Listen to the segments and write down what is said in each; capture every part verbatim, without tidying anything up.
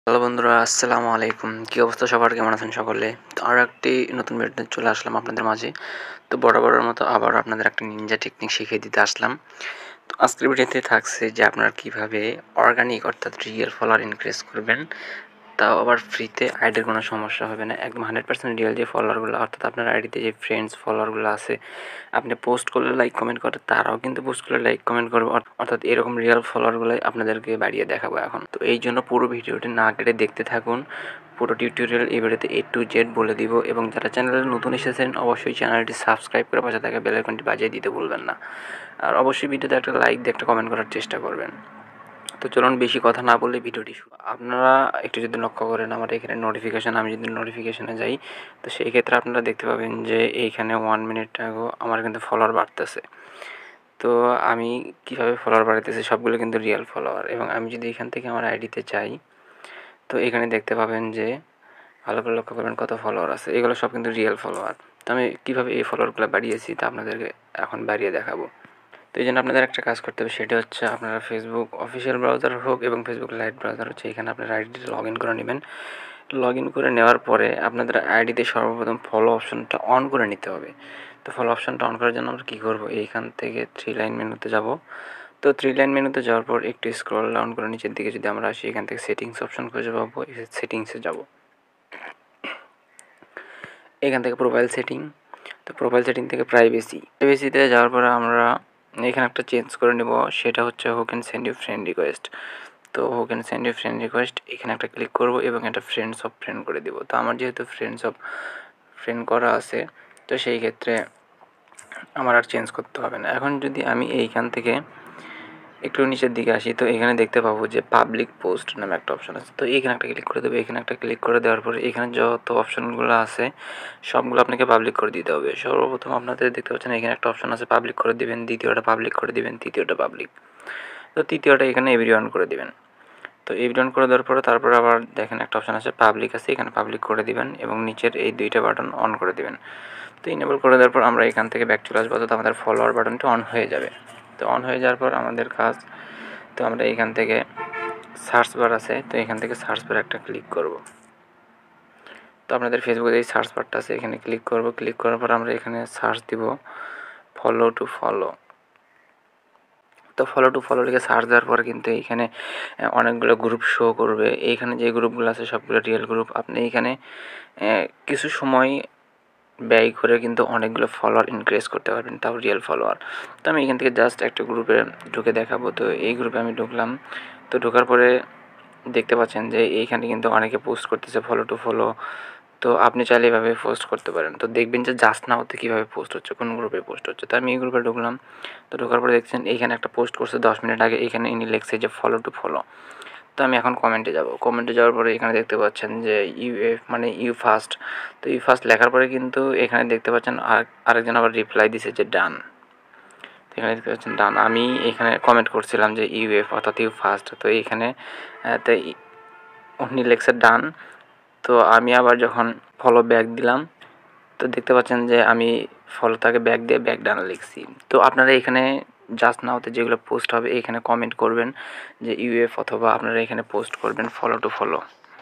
Hello বন্ধুরা, আসসালামু আলাইকুম। কী অবস্থা সবার? কেমন আছেন সকলে? তো আরও একটি নতুন ভিডিওতে চলে আসলাম আপনাদের মাঝে। তো বরাবরের মতো আবারও আপনাদের একটা নিনজা টেকনিক শিখিয়ে দিতে আসলাম। তো আজকের ভিডিওতে থাকছে যে আপনারা কীভাবে অর্গানিক অর্থাৎ রিয়েল ফলোয়ার ইনক্রিজ করবেন, তাও আবার ফ্রিতে। আইডির কোনো সমস্যা হবে না, একদম হান্ড্রেড পার্সেন্ট রিয়েল যে ফলোয়ারগুলো, অর্থাৎ আপনার আইডিতে যে ফ্রেন্ডস ফলোয়ারগুলো আছে, আপনি পোস্ট করলে লাইক কমেন্ট করে, তারাও কিন্তু পোস্ট করলে লাইক কমেন্ট করবে, অর্থাৎ এরকম রিয়েল ফলোয়ারগুলোই আপনাদেরকে বাড়িয়ে দেখাবো এখন। তো এই জন্য পুরো ভিডিওটি না কেটে দেখতে থাকুন। পুরো টিউটোরিয়াল এই ভিডিওতে এ টু জেড বলে দিব, এবং যারা চ্যানেলে নতুন এসেছেন অবশ্যই চ্যানেলটি সাবস্ক্রাইব করে পাশে থাকা বেল আইকনটি বাজিয়ে দিতে ভুলবেন না। আর অবশ্যই ভিডিওতে একটা লাইক দিয়ে একটা কমেন্ট করার চেষ্টা করবেন। তো চলুন বেশি কথা না বলে ভিডিওটি শুরু। আপনারা একটু যদি লক্ষ্য করেন আমার এখানে নোটিফিকেশান, আমি যদি নোটিফিকেশানে যাই তো সেই ক্ষেত্রে আপনারা দেখতে পাবেন যে এইখানে ওয়ান মিনিট আগেও আমার কিন্তু ফলোয়ার বাড়তেছে। তো আমি কীভাবে ফলোয়ার বাড়াইতেছি, সবগুলো কিন্তু রিয়েল ফলোয়ার। এবং আমি যদি এখান থেকে আমার আইডিতে চাই তো এখানে দেখতে পাবেন যে ভালো করে লক্ষ্য করবেন কত ফলোয়ার আছে, এগুলো সব কিন্তু রিয়েল ফলোয়ার। তো আমি কীভাবে এই ফলোয়ারগুলো বাড়িয়েছি তা আপনাদেরকে এখন বাড়িয়ে দেখাবো। তো এই জন্য আপনাদের একটা কাজ করতে হবে, সেটা হচ্ছে আপনারা ফেসবুক অফিসিয়াল ব্রাউজার হোক এবং ফেসবুক লাইট ব্রাউজার হচ্ছে, এখানে আপনার আইডিতে লগ ইন করে নেবেন। লগ ইন করে নেওয়ার পরে আপনাদের আইডিতে সর্বপ্রথম ফলো অপশনটা অন করে নিতে হবে। তো ফলো অপশনটা অন করার জন্য আমরা কী করবো, এইখান থেকে থ্রি লাইন মেনুতে যাব। তো থ্রি লাইন মেনুতে যাওয়ার পর একটু স্ক্রল ডাউন করে নিচের দিকে যদি আমরা আসি, এখান থেকে সেটিংস অপশন খুঁজে পাবো। সেটিংসে যাব, এখান থেকে প্রোফাইল সেটিং। তো প্রোফাইল সেটিং থেকে প্রাইভেসি প্রাইভেসিতে যাওয়ার পরে আমরা এখানে একটা চেঞ্জ করে নেব, সেটা হচ্ছে who can send you friend request. তো who can send you friend request এখানে একটা ক্লিক করব এবং এটা ফ্রেন্ডস অফ ফ্রেন্ড করে দেবো। তো আমার যেহেতু ফ্রেন্ডস অফ ফ্রেন্ড করা আছে, তো সেই ক্ষেত্রে আমার আর চেঞ্জ করতে হবে না। এখন যদি আমি এইখান থেকে একটু নিচের দিকে আসি, তো এখানে দেখতে পাবো যে পাবলিক পোস্ট নামে একটা অপশন আছে। তো এখানে একটা ক্লিক করে দেবো। এখানে একটা ক্লিক করে দেওয়ার পরে এখানে যত অপশনগুলো আছে সবগুলো আপনাকে পাবলিক করে দিতে হবে। সর্বপ্রথম আপনাদের দেখতে পাচ্ছেন এখানে একটা অপশন আছে পাবলিক করে দিবেন, দ্বিতীয়টা পাবলিক করে দিবেন, তৃতীয়টা পাবলিক। তো তৃতীয়টা এখানে এভরিওয়ান করে দিবেন। তো এভরিওয়ান করে দেওয়ার পরে তারপরে আবার দেখেন একটা অপশন আছে পাবলিক আছে, এখানে পাবলিক করে দিবেন এবং নিচের এই দুইটা বাটন অন করে দিবেন। তো ইনেবল করে দেওয়ার পর আমরা এখান থেকে ব্যাক চলে আসবো, অর্থাৎ আমাদের ফলোয়ার বাটনটা অন হয়ে যাবে। তো অন হয়ে যাওয়ার পর আমাদের কাজ, তো আমরা এখান থেকে সার্চ বার আছে, তো এখান থেকে সার্চ বার একটা ক্লিক করব। তো আপনাদের ফেসবুকে এই সার্চ বারটা আছে, এখানে ক্লিক করব। ক্লিক করার পর আমরা এখানে সার্চ দিব ফলো টু ফলো। তো ফলো টু ফলো লিখে সার্চ দেওয়ার পরে কিন্তু এইখানে অনেকগুলো গ্রুপ শো করবে। এইখানে যে গ্রুপগুলো আছে সবগুলো রিয়েল গ্রুপ। আপনি এইখানে কিছু সময় ব্যয় করে কিন্তু অনেকগুলো ফলোয়ার ইনক্রিজ করতে পারবেন, তাও রিয়েল ফলোয়ার। তো আমি এখান থেকে জাস্ট একটা গ্রুপে ঢুকে দেখাবো। তো এই গ্রুপে আমি ঢুকলাম। তো ঢোকার পরে দেখতে পাচ্ছেন যে এইখানে কিন্তু অনেকে পোস্ট করতেছে ফলো টু ফলো। তো আপনি চাইলে এভাবে পোস্ট করতে পারেন। তো দেখবেন যে জাস্ট নাওতে কীভাবে পোস্ট হচ্ছে, কোন গ্রুপে পোস্ট হচ্ছে। তো আমি এই গ্রুপে ঢুকলাম। তো ঢোকার পরে দেখছেন এইখানে একটা পোস্ট করছে দশ মিনিট আগে, এখানে ইনি লিখছে যে ফলো টু ফলো। তো আমি এখন কমেন্টে যাব। কমেন্টে যাওয়ার পরে এখানে দেখতে পাচ্ছেন যে ইউ এফ মানে ইউ ফার্স্ট। তো ইউ ফার্স্ট লেখার পরে কিন্তু এখানে দেখতে পাচ্ছেন আর আরেকজন আবার রিপ্লাই দিছে যে ডান। তো এখানে দেখতে পাচ্ছেন ডান। আমি এখানে কমেন্ট করছিলাম যে ইউ এফ অর্থাৎ ইউ ফার্স্ট। তো এইখানে তো উনি লেখছে ডান। তো আমি আবার যখন ফলো ব্যাক দিলাম, তো দেখতে পাচ্ছেন যে আমি ফলো তাকে ব্যাক দিয়ে ব্যাক ডান লিখছি। তো আপনারা এখানে জাস্ট নাওতে যেগুলো পোস্ট হবে এখানে কমেন্ট করবেন যে ইউএফ, অথবা আপনারা এখানে পোস্ট করবেন ফলো টু ফলো।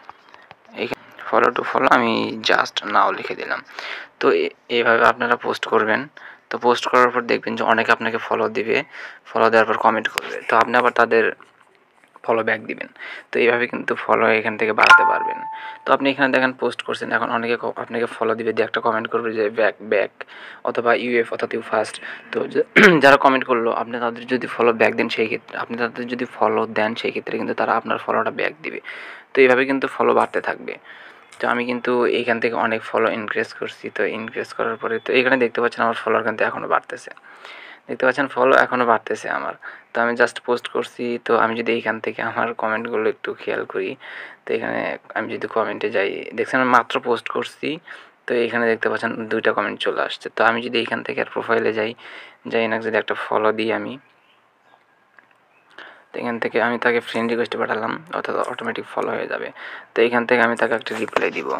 এখানে ফলো টু ফলো আমি জাস্ট নাও লিখে দিলাম। তো এইভাবে আপনারা পোস্ট করবেন। তো পোস্ট করার পর দেখবেন যে অনেকে আপনাকে ফলো দিবে, ফলো দেওয়ার পর কমেন্ট করবে। তো আপনি আবার তাদের ফলো ব্যাক দিবেন। তো এইভাবে কিন্তু ফলো এখান থেকে বাড়াতে পারবেন। তো আপনি এখানে দেখেন পোস্ট করছেন, এখন অনেকে আপনাকে ফলো দিবে, দিয়ে একটা কমেন্ট করবে যে ব্যাক ব্যাক অথবা ইউএফ অর্থাৎ ইউ ফার্স্ট। তো যারা কমেন্ট করলো আপনি তাদের যদি ফলো ব্যাক দেন, সেই ক্ষেত্রে আপনি তাদের যদি ফলো দেন সেই ক্ষেত্রে কিন্তু তারা আপনার ফলোটা ব্যাক দিবে। তো এইভাবে কিন্তু ফলো বাড়তে থাকবে। তো আমি কিন্তু এইখান থেকে অনেক ফলো ইনক্রিজ করছি। তো ইনক্রিজ করার পরে তো এখানে দেখতে পাচ্ছেন আমার ফলোয়ার কিন্তু এখনও বাড়তেছে। দেখতে পাচ্ছেন ফলো এখনও বাড়তেছে আমার। তো আমি জাস্ট পোস্ট করছি। তো আমি যদি এইখান থেকে আমার কমেন্টগুলো একটু খেয়াল করি, তো এখানে আমি যদি কমেন্টে যাই, দেখছেন আমি মাত্র পোস্ট করছি। তো এখানে দেখতে পাচ্ছেন দুইটা কমেন্ট চলে আসছে। তো আমি যদি এইখান থেকে আর প্রোফাইলে যাই, যাই না যদি একটা ফলো দিই আমি, তো এখান থেকে আমি তাকে ফ্রেন্ড রিকোয়েস্টে পাঠালাম, অর্থাৎ অটোমেটিক ফলো হয়ে যাবে। তো এইখান থেকে আমি তাকে একটা রিপ্লাই দিব,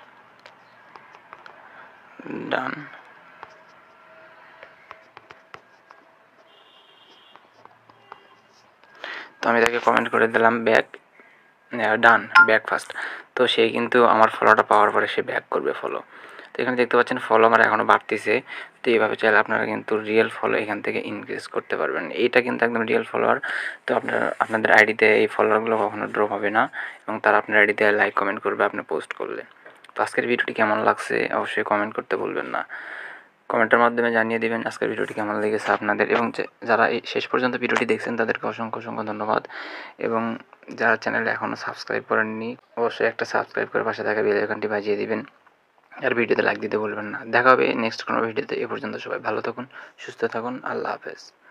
ডান। তো আমি তাকে কমেন্ট করে দিলাম ব্যাক ডান ব্যাক ফার্স্ট। তো সে কিন্তু আমার ফলোটা পাওয়ার পরে সে ব্যাক করবে ফলো। তো এখানে দেখতে পাচ্ছেন ফলো আমার এখনও বাড়তিছে। তো এইভাবে চাইলে আপনারা কিন্তু রিয়েল ফলো এখান থেকে ইনক্রিজ করতে পারবেন। এইটা কিন্তু একদম রিয়েল ফলোয়ার। তো আপনারা আপনাদের আইডিতে এই ফলোয়ারগুলো কখনো ড্রপ হবে না এবং তারা আপনার আইডিতে লাইক কমেন্ট করবে আপনি পোস্ট করলে। তো আজকের ভিডিওটি কেমন লাগছে অবশ্যই কমেন্ট করতে ভুলবেন না। কমেন্টের মাধ্যমে জানিয়ে দিবেন আজকের ভিডিওটি কেমন লেগেছে আপনাদের, এবং যারা এই শেষ পর্যন্ত ভিডিওটি দেখছেন তাদেরকে অসংখ্য অসংখ্য ধন্যবাদ। এবং যারা চ্যানেলে এখনও সাবস্ক্রাইব করেননি অবশ্যই একটা সাবস্ক্রাইব করে পাশে থাকা বেল আইকনটি বাজিয়ে দিবেন, আর ভিডিওতে লাইক দিতে ভুলবেন না। দেখা হবে নেক্সট কোনো ভিডিওতে। এ পর্যন্ত সবাই ভালো থাকুন, সুস্থ থাকুন, আল্লাহ হাফেজ।